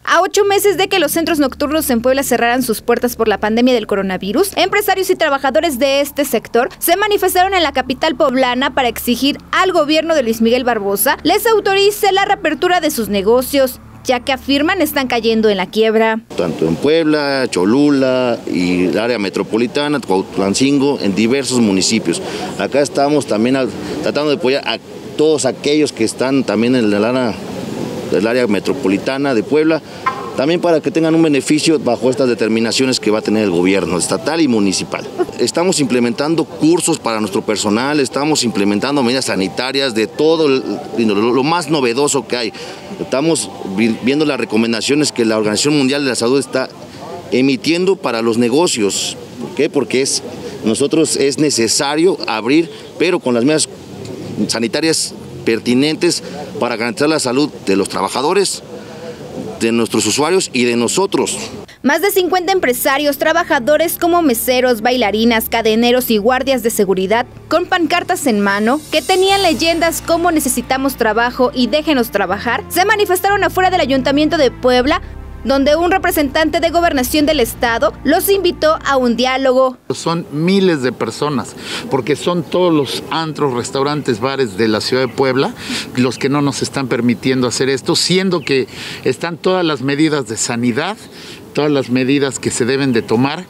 A 8 meses de que los centros nocturnos en Puebla cerraran sus puertas por la pandemia del coronavirus, empresarios y trabajadores de este sector se manifestaron en la capital poblana para exigir al gobierno de Luis Miguel Barbosa les autorice la reapertura de sus negocios, ya que afirman están cayendo en la quiebra. Tanto en Puebla, Cholula y el área metropolitana, Cuautlancingo, en diversos municipios. Acá estamos también tratando de apoyar a todos aquellos que están también en el área metropolitana de Puebla, también para que tengan un beneficio bajo estas determinaciones que va a tener el gobierno estatal y municipal. Estamos implementando cursos para nuestro personal, estamos implementando medidas sanitarias de todo lo más novedoso que hay. Estamos viendo las recomendaciones que la Organización Mundial de la Salud está emitiendo para los negocios. ¿Por qué? Porque nosotros es necesario abrir, pero con las medidas sanitarias pertinentes para garantizar la salud de los trabajadores, de nuestros usuarios y de nosotros. Más de 50 empresarios, trabajadores como meseros, bailarinas, cadeneros y guardias de seguridad, con pancartas en mano, que tenían leyendas como "necesitamos trabajo" y "déjenos trabajar", se manifestaron afuera del Ayuntamiento de Puebla, donde un representante de Gobernación del Estado los invitó a un diálogo. Son miles de personas, porque son todos los antros, restaurantes, bares de la ciudad de Puebla los que no nos están permitiendo hacer esto, siendo que están todas las medidas de sanidad, todas las medidas que se deben de tomar,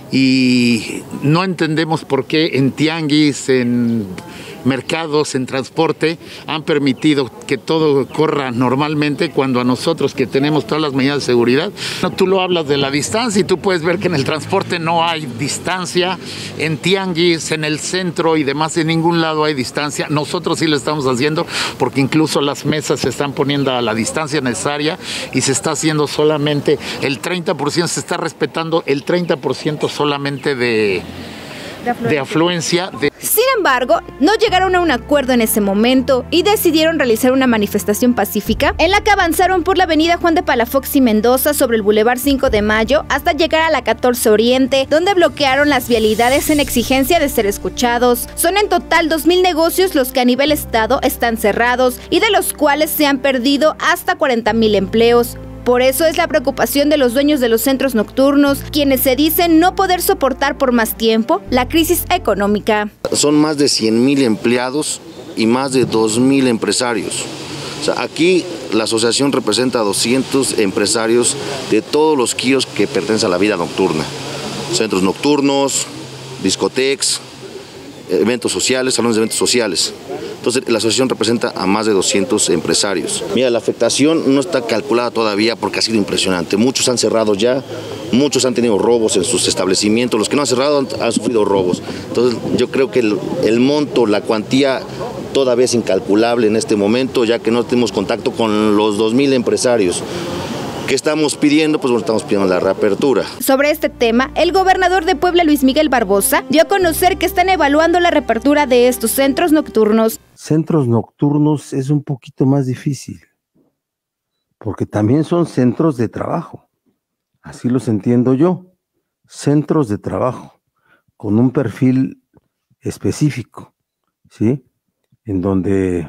y no entendemos por qué en tianguis, en mercados, en transporte, han permitido que todo corra normalmente, cuando a nosotros que tenemos todas las medidas de seguridad, tú lo hablas de la distancia y tú puedes ver que en el transporte no hay distancia, en tianguis, en el centro y demás, en ningún lado hay distancia. Nosotros sí lo estamos haciendo, porque incluso las mesas se están poniendo a la distancia necesaria y se está haciendo solamente el 30%, se está respetando el 30% solamente de afluencia. Sin embargo, no llegaron a un acuerdo en ese momento y decidieron realizar una manifestación pacífica en la que avanzaron por la avenida Juan de Palafox y Mendoza sobre el Boulevard 5 de Mayo hasta llegar a la 14 Oriente, donde bloquearon las vialidades en exigencia de ser escuchados. Son en total 2,000 negocios los que a nivel estado están cerrados y de los cuales se han perdido hasta 40,000 empleos. Por eso es la preocupación de los dueños de los centros nocturnos, quienes se dicen no poder soportar por más tiempo la crisis económica. Son más de 100,000 empleados y más de 2,000 empresarios. O sea, aquí la asociación representa a 200 empresarios de todos los kioscos que pertenecen a la vida nocturna. Centros nocturnos, discotecas, eventos sociales, salones de eventos sociales. Entonces, la asociación representa a más de 200 empresarios. Mira, la afectación no está calculada todavía porque ha sido impresionante. Muchos han cerrado ya, muchos han tenido robos en sus establecimientos. Los que no han cerrado han sufrido robos. Entonces, yo creo que el monto, la cuantía todavía es incalculable en este momento, ya que no tenemos contacto con los 2,000 empresarios. ¿Qué estamos pidiendo? Pues bueno, estamos pidiendo la reapertura. Sobre este tema, el gobernador de Puebla, Luis Miguel Barbosa, dio a conocer que están evaluando la reapertura de estos centros nocturnos. Centros nocturnos es un poquito más difícil, porque también son centros de trabajo. Así los entiendo yo. Centros de trabajo, con un perfil específico, ¿sí? En donde,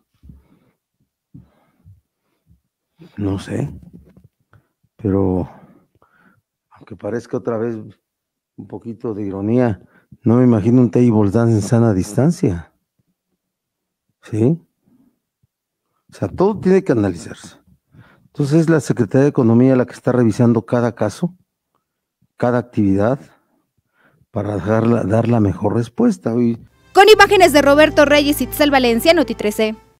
no sé, pero aunque parezca otra vez un poquito de ironía, no me imagino un table dance en sana distancia. ¿Sí? O sea, todo tiene que analizarse. Entonces es la Secretaría de Economía la que está revisando cada caso, cada actividad, para dar la mejor respuesta. Con imágenes de Roberto Reyes y Itzel Valencia, Noti 13.